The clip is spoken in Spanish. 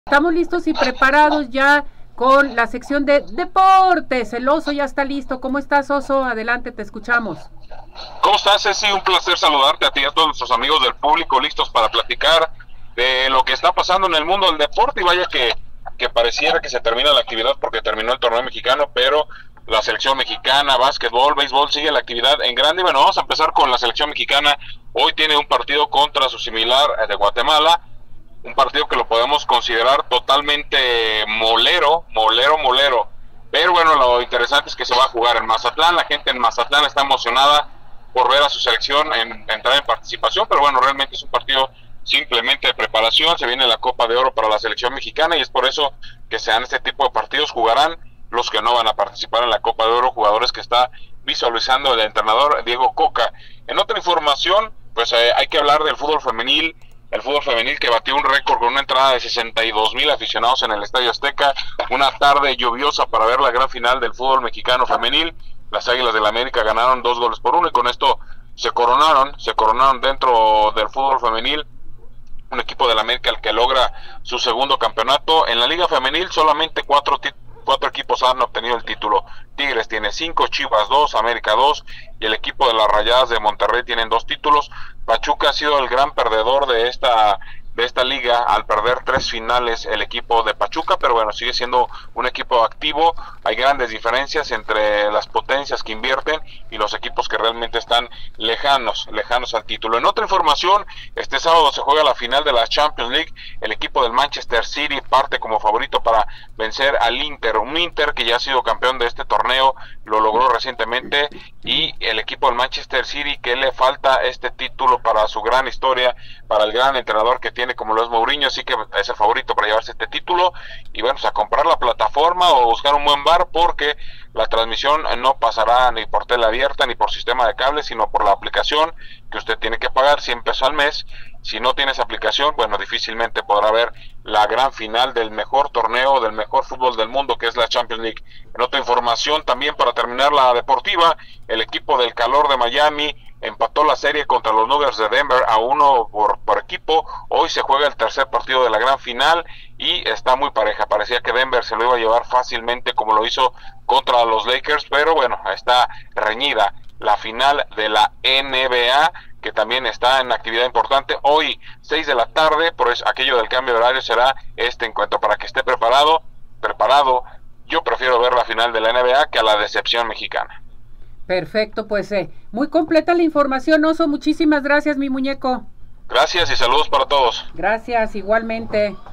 Estamos listos y preparados ya con la sección de deportes. El Oso ya está listo. ¿Cómo estás, Oso? Adelante, te escuchamos. ¿Cómo estás, Ceci? Un placer saludarte a ti y a todos nuestros amigos del público, listos para platicar de lo que está pasando en el mundo del deporte. Y vaya que pareciera que se termina la actividad porque terminó el torneo mexicano, pero la selección mexicana, básquetbol, béisbol, sigue la actividad en grande. Y bueno, vamos a empezar con la selección mexicana. Hoy tiene un partido contra su similar de Guatemala, un partido que lo podemos considerar totalmente molero. Pero bueno, lo interesante es que se va a jugar en Mazatlán. La gente en Mazatlán está emocionada por ver a su selección entrar en participación, pero bueno, realmente es un partido simplemente de preparación. Se viene la Copa de Oro para la selección mexicana y es por eso que se dan este tipo de partidos. Jugarán los que no van a participar en la Copa de Oro, jugadores que está visualizando el entrenador Diego Coca. En otra información, pues hay que hablar del fútbol femenil. El fútbol femenil que batió un récord con una entrada de 62,000 aficionados en el Estadio Azteca, una tarde lluviosa para ver la gran final del fútbol mexicano femenil. Las Águilas del América ganaron 2-1 y con esto se coronaron dentro del fútbol femenil, un equipo del América el que logra su segundo campeonato. En la Liga Femenil solamente cuatro equipos han obtenido el título. Tigres tiene 5, Chivas 2, América 2 y el equipo de las Rayadas de Monterrey tienen 2 títulos. Pachuca ha sido el gran perdedor de esta liga al perder 3 finales el equipo de Pachuca, pero bueno, sigue siendo un equipo activo. Hay grandes diferencias entre las potencias que invierten y los equipos que realmente están lejanos al título. En otra información, este sábado se juega la final de la Champions League. El equipo del Manchester City parte como favorito para vencer al Inter, un Inter que ya ha sido campeón de este torneo, lo logró recientemente, y el equipo del Manchester City que le falta este título para su gran historia, para el gran entrenador que tiene como lo es Mourinho, así que es el favorito para llevarse este título. Y bueno, a comprar la plataforma o buscar un buen bar, porque la transmisión no pasará ni por tele abierta ni por sistema de cable, sino por la aplicación que usted tiene que pagar 100 pesos al mes. Si no tienes aplicación, bueno, difícilmente podrá ver la gran final del mejor torneo, del mejor fútbol del mundo, que es la Champions League. En otra información también, para terminar la deportiva, el equipo del Calor de Miami empató la serie contra los Nuggets de Denver a 1 por equipo. Hoy se juega el tercer partido de la gran final y está muy pareja. Parecía que Denver se lo iba a llevar fácilmente como lo hizo contra los Lakers, pero bueno, está reñida la final de la NBA, que también está en actividad importante. Hoy 6 de la tarde, por eso aquello del cambio de horario, será este encuentro para que esté preparado. Yo prefiero ver la final de la NBA que a la decepción mexicana. Perfecto, pues muy completa la información, Oso. Muchísimas gracias, mi muñeco. Gracias y saludos para todos. Gracias, igualmente.